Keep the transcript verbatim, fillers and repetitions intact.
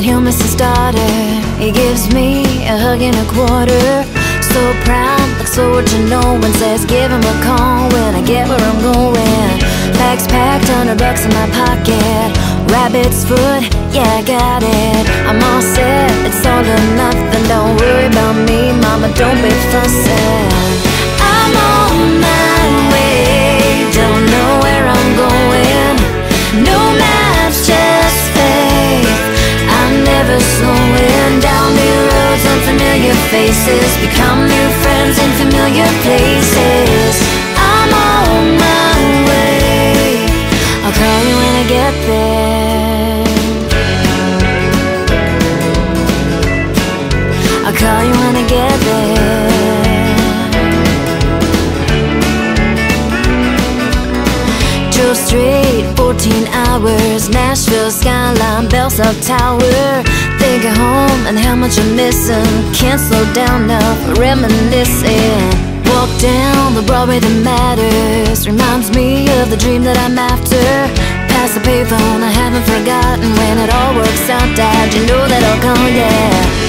that he'll miss his daughter. He gives me a hug and a quarter. So proud, looks forward to no one. Says give him a call when I get where I'm going. Bags packed, hundred bucks in my pocket. Rabbit's foot, yeah, I got it. I'm all set, it's all or nothing. Don't worry about me, mama, don't be fussing. I'm on my way, don't know where I'm going. No maps, just faith. I'm never slowing down new roads, unfamiliar faces. Become new friends in familiar places. I'm on my way, I'll call you when I get there. I'll call you when I get there. Drove straight, fourteen hours. Nashville skyline, Bell South Tower. Thinking home and how much I'm missing. Can't slow down now, reminiscing. Walk down the Broadway that matters. Reminds me of the dream that I'm after. Past the payphone, I haven't forgotten. When it all works out, Dad, you know that I'll call, yeah.